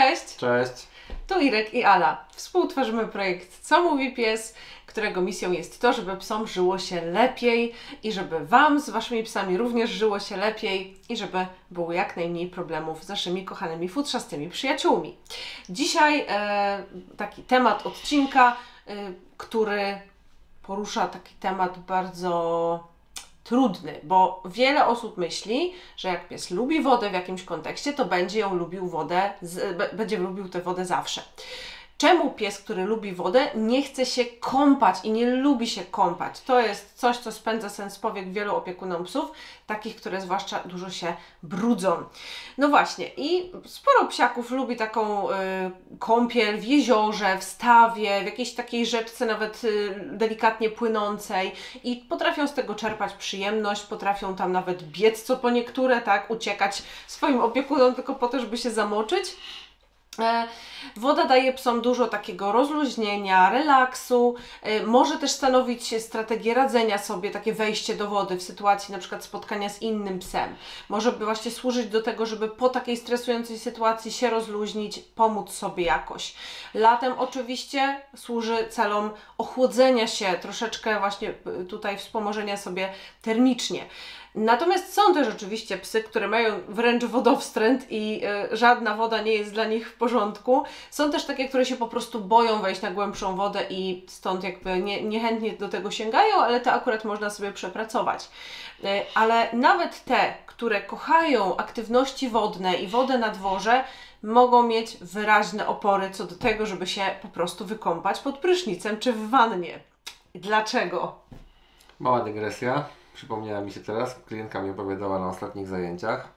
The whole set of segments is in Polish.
Cześć! Cześć! Tu Irek i Ala. Współtworzymy projekt Co mówi pies, którego misją jest to, żeby psom żyło się lepiej i żeby Wam z Waszymi psami również żyło się lepiej i żeby było jak najmniej problemów z naszymi kochanymi futrzastymi przyjaciółmi. Dzisiaj taki temat odcinka, który porusza taki temat bardzo trudny, bo wiele osób myśli, że jak pies lubi wodę w jakimś kontekście, to będzie lubił tę wodę zawsze. Czemu pies, który lubi wodę, nie chce się kąpać i nie lubi się kąpać? To jest coś, co spędza sens powiek wielu opiekunom psów, takich, które zwłaszcza dużo się brudzą. No właśnie, i sporo psiaków lubi taką kąpiel w jeziorze, w stawie, w jakiejś takiej rzeczce nawet delikatnie płynącej i potrafią z tego czerpać przyjemność, potrafią tam nawet biec co po niektóre, tak, uciekać swoim opiekunom tylko po to, żeby się zamoczyć. Woda daje psom dużo takiego rozluźnienia, relaksu, może też stanowić strategię radzenia sobie, takie wejście do wody w sytuacji na przykład spotkania z innym psem. Może by właśnie służyć do tego, żeby po takiej stresującej sytuacji się rozluźnić, pomóc sobie jakoś. Latem oczywiście służy celom ochłodzenia się, troszeczkę właśnie tutaj wspomożenia sobie termicznie. Natomiast są też oczywiście psy, które mają wręcz wodowstręt i żadna woda nie jest dla nich w porządku. Są też takie, które się po prostu boją wejść na głębszą wodę i stąd jakby niechętnie do tego sięgają, ale to akurat można sobie przepracować. Ale nawet te, które kochają aktywności wodne i wodę na dworze, mogą mieć wyraźne opory co do tego, żeby się po prostu wykąpać pod prysznicem czy w wannie. Dlaczego? Mała dygresja. Przypomniała mi się teraz, klientka mi opowiadała na ostatnich zajęciach,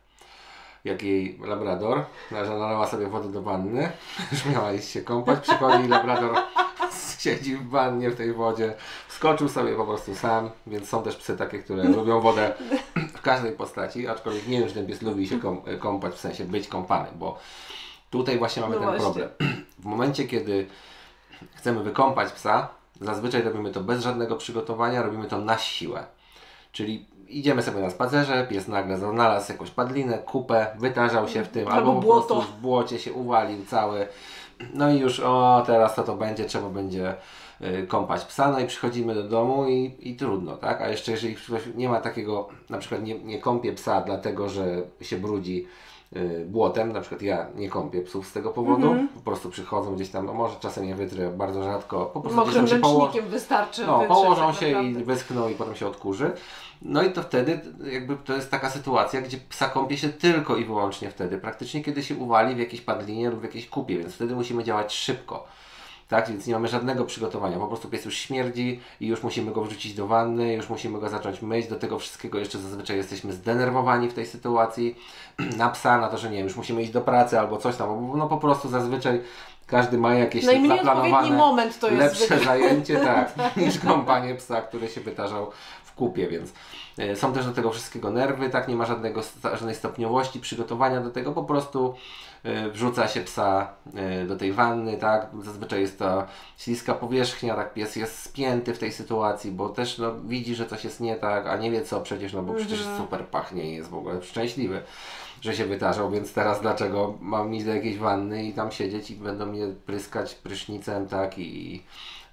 jak jej labrador, że nalała sobie wody do wanny, już miała iść się kąpać, przychodzi i labrador siedzi w wannie w tej wodzie, skoczył sobie po prostu sam, więc są też psy takie, które lubią wodę w każdej postaci, aczkolwiek nie wiem, że ten pies lubi się kąpać, w sensie być kąpany, bo tutaj właśnie mamy ten problem. W momencie, kiedy chcemy wykąpać psa, zazwyczaj robimy to bez żadnego przygotowania, robimy to na siłę. Czyli idziemy sobie na spacerze, pies nagle znalazł jakąś padlinę, kupę, wytarzał się w tym, albo po prostu w błocie się uwalił cały. No i już, teraz to będzie, trzeba będzie kąpać psa, no i przychodzimy do domu i trudno, tak? A jeszcze jeżeli ktoś nie ma takiego, na przykład nie kąpie psa dlatego, że się brudzi błotem, na przykład ja nie kąpię psów z tego powodu, po prostu przychodzą gdzieś tam, no może czasem je wytrę, bardzo rzadko, po prostu mokrym ręcznikiem wystarczy. Położą się i wyschną i potem się odkurzy. No i to wtedy jakby to jest taka sytuacja, gdzie psa kąpie się tylko i wyłącznie wtedy, praktycznie kiedy się uwali w jakiejś padlinie lub w jakiejś kupie, więc wtedy musimy działać szybko. Tak, więc nie mamy żadnego przygotowania, po prostu pies już śmierdzi i już musimy go wrzucić do wanny, już musimy go zacząć myć, do tego wszystkiego jeszcze zazwyczaj jesteśmy zdenerwowani w tej sytuacji, na psa, na to, że nie wiem, już musimy iść do pracy albo coś tam, bo no po prostu zazwyczaj każdy ma jakieś zaplanowane moment to jest lepsze zajęcie, tak, niż kąpanie psa, który się wytarzał w kupie, więc są też do tego wszystkiego nerwy, tak, nie ma żadnej stopniowości przygotowania do tego, po prostu wrzuca się psa do tej wanny, tak, zazwyczaj jest to śliska powierzchnia, tak, pies jest spięty w tej sytuacji, bo też no, widzi, że coś jest nie tak, a nie wie co przecież, no bo przecież super pachnie i jest w ogóle szczęśliwy, że się wytarzał, więc teraz dlaczego mam iść do jakiejś wanny i tam siedzieć i będą mnie pryskać prysznicem, tak, i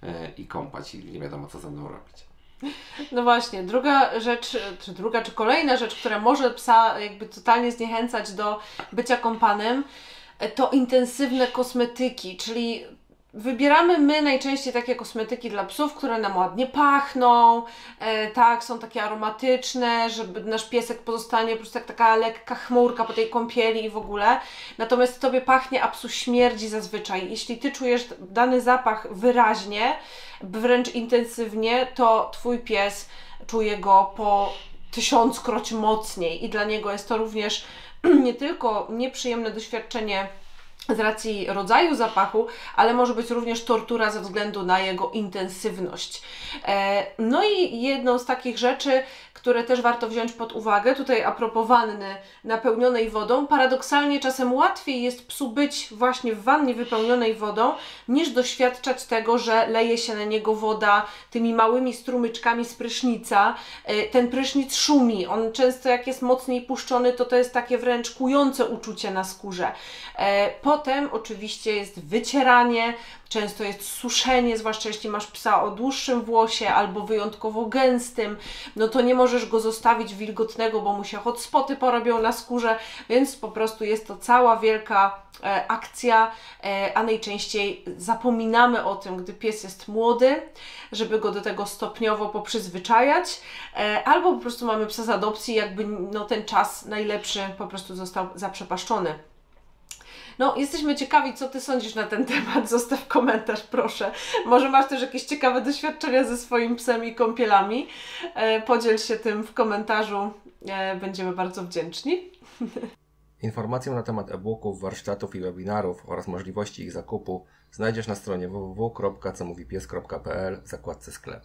kąpać i nie wiadomo co ze mną robić. No właśnie, druga czy kolejna rzecz, która może psa jakby totalnie zniechęcać do bycia kąpanym, to intensywne kosmetyki, czyli wybieramy my najczęściej takie kosmetyki dla psów, które nam ładnie pachną, tak, są takie aromatyczne, żeby nasz piesek pozostanie po prostu jak taka lekka chmurka po tej kąpieli i w ogóle. Natomiast Tobie pachnie, a psu śmierdzi zazwyczaj. Jeśli Ty czujesz dany zapach wyraźnie, wręcz intensywnie, to Twój pies czuje go po 1000-kroć mocniej i dla niego jest to również nie tylko nieprzyjemne doświadczenie z racji rodzaju zapachu, ale może być również tortura ze względu na jego intensywność. No i jedną z takich rzeczy, które też warto wziąć pod uwagę, tutaj a propos wanny napełnionej wodą, paradoksalnie czasem łatwiej jest psu być właśnie w wannie wypełnionej wodą, niż doświadczać tego, że leje się na niego woda tymi małymi strumyczkami z prysznica. Ten prysznic szumi, on często jak jest mocniej puszczony, to jest takie wręcz kłujące uczucie na skórze. Po Potem oczywiście jest wycieranie, często jest suszenie, zwłaszcza jeśli masz psa o dłuższym włosie albo wyjątkowo gęstym, no to nie możesz go zostawić wilgotnego, bo mu się hotspoty porobią na skórze, więc po prostu jest to cała wielka akcja, a najczęściej zapominamy o tym, gdy pies jest młody, żeby go do tego stopniowo poprzyzwyczajać, albo po prostu mamy psa z adopcji, jakby no, ten czas najlepszy po prostu został zaprzepaszczony. No, jesteśmy ciekawi, co Ty sądzisz na ten temat. Zostaw komentarz, proszę. Może masz też jakieś ciekawe doświadczenia ze swoim psem i kąpielami. Podziel się tym w komentarzu. Będziemy bardzo wdzięczni. Informacje na temat e-booków, warsztatów i webinarów oraz możliwości ich zakupu znajdziesz na stronie www.comówipies.pl w zakładce sklep.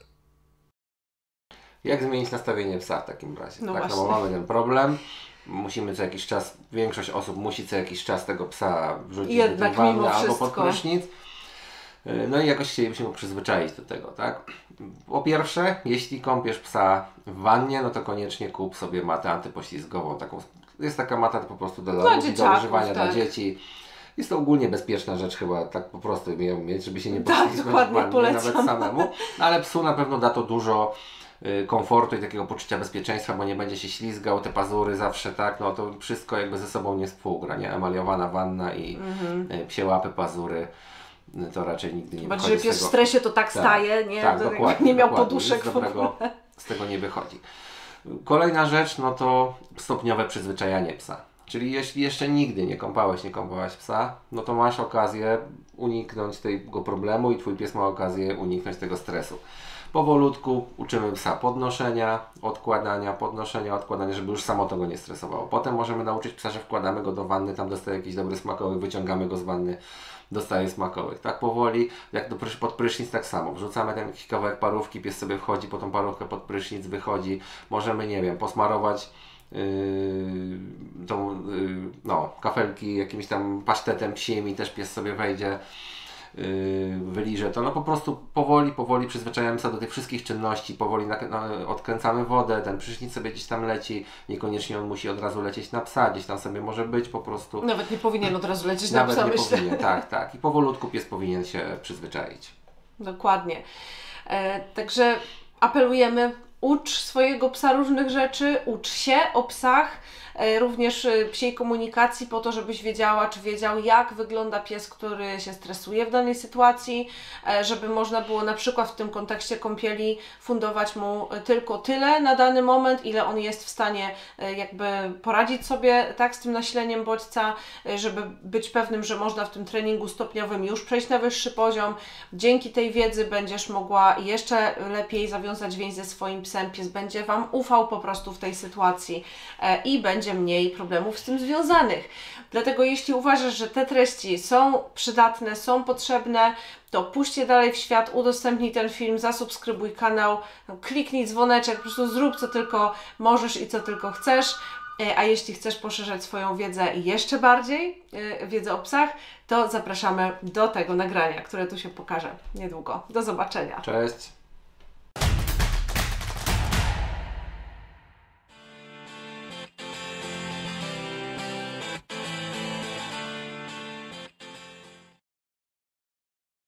Jak zmienić nastawienie psa w takim razie? No tak, właśnie. no bo mamy ten problem. Musimy co jakiś czas, większość osób musi co jakiś czas tego psa wrzucić do tej wanny albo pod prysznic. No i jakoś chcielibyśmy go przyzwyczaić do tego, tak? Po pierwsze, jeśli kąpiesz psa w wannie, no to koniecznie kup sobie matę antypoślizgową. Jest taka mata po prostu do używania dla dzieci. Jest to ogólnie bezpieczna rzecz, chyba tak po prostu ją mieć, żeby się nie poślizgnąć w wannie, nawet samemu. Ale psu na pewno da to dużo komfortu i takiego poczucia bezpieczeństwa, bo nie będzie się ślizgał, te pazury zawsze, tak, no to wszystko jakby ze sobą nie współgra, nie? Emaliowana wanna i psie łapy, pazury, to raczej nigdy nie wychodzi z tego. Że pies w stresie to tak staje, nie? Tak, dokładnie. Nie miał poduszek w ogóle. Z tego nie wychodzi. Kolejna rzecz, no to stopniowe przyzwyczajanie psa. Czyli jeśli jeszcze nigdy nie kąpałaś psa, no to masz okazję uniknąć tego problemu i Twój pies ma okazję uniknąć tego stresu. Powolutku uczymy psa podnoszenia, odkładania, żeby już samo to go nie stresowało. Potem możemy nauczyć psa, że wkładamy go do wanny, tam dostaje jakiś dobry smakołyk, wyciągamy go z wanny, dostaje smakołyk. Tak powoli, jak pod prysznic tak samo. Wrzucamy ten jakiś kawałek parówki, pies sobie wchodzi po tą parówkę pod prysznic, wychodzi. Możemy, nie wiem, posmarować kafelki jakimś tam pasztetem psim i też pies sobie wejdzie, wyliże to. No po prostu powoli przyzwyczajamy się do tych wszystkich czynności, powoli odkręcamy wodę, ten prysznic sobie gdzieś tam leci, niekoniecznie on musi od razu lecieć na psa, gdzieś tam sobie może być po prostu. Nawet nie powinien od razu lecieć na psa, Nawet nie powinien, tak. I powolutku pies powinien się przyzwyczaić. Dokładnie. Także apelujemy, ucz swojego psa różnych rzeczy, ucz się o psach, również psiej komunikacji po to, żebyś wiedziała, czy wiedział, jak wygląda pies, który się stresuje w danej sytuacji, żeby można było na przykład w tym kontekście kąpieli fundować mu tylko tyle na dany moment, ile on jest w stanie jakby poradzić sobie tak z tym nasileniem bodźca, żeby być pewnym, że można w tym treningu stopniowym już przejść na wyższy poziom. Dzięki tej wiedzy będziesz mogła jeszcze lepiej zawiązać więź ze swoim psem, pies będzie Wam ufał po prostu w tej sytuacji i będzie mniej problemów z tym związanych. Dlatego jeśli uważasz, że te treści są przydatne, są potrzebne, to puść je dalej w świat, udostępnij ten film, zasubskrybuj kanał, kliknij dzwoneczek, po prostu zrób co tylko możesz i co tylko chcesz. A jeśli chcesz poszerzać swoją wiedzę jeszcze bardziej, wiedzę o psach, to zapraszamy do tego nagrania, które tu się pokaże niedługo. Do zobaczenia. Cześć!